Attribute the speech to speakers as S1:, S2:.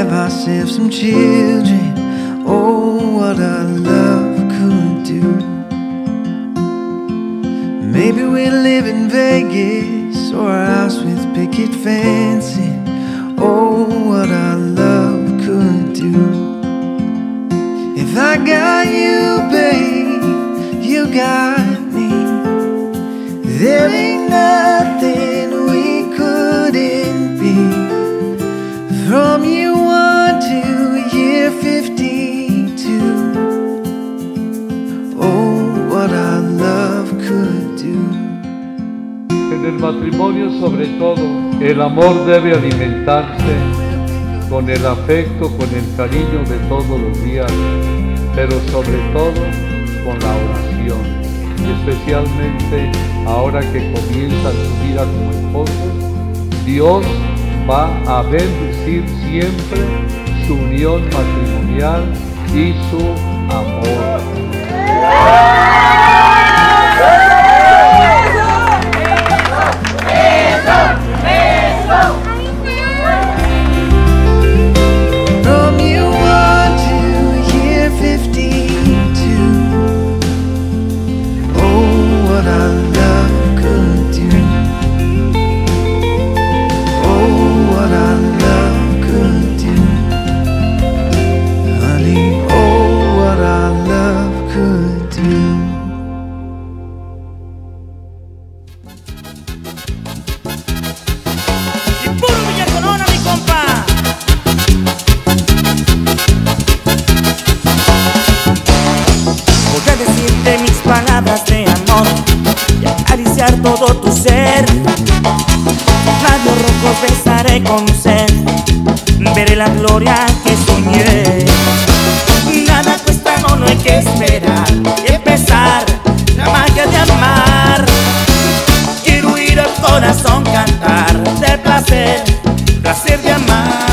S1: have ourselves some children. Oh, what our love could do. Maybe we'll live in Vegas or a house with picket fencing. Oh, what our love could do. If I got you, babe, you got me. There ain't nothing we couldn't be. From year 1 to year 52. Oh, what our love could do.
S2: En el matrimonio, sobre todo, el amor debe alimentarse con el afecto, con el cariño de todos los días, pero sobre todo con la oración, especialmente ahora que comienzan su vida como esposos. Dios va a bendecir siempre su unión matrimonial y su amor.
S3: Palabras de amor y acariciar todo tu ser. Labios rojos besaré con sed, veré la gloria que soñé. Nada cuesta, no hay que esperar y empezar la magia de amar. Quiero oír al corazón cantar del placer, placer de amar.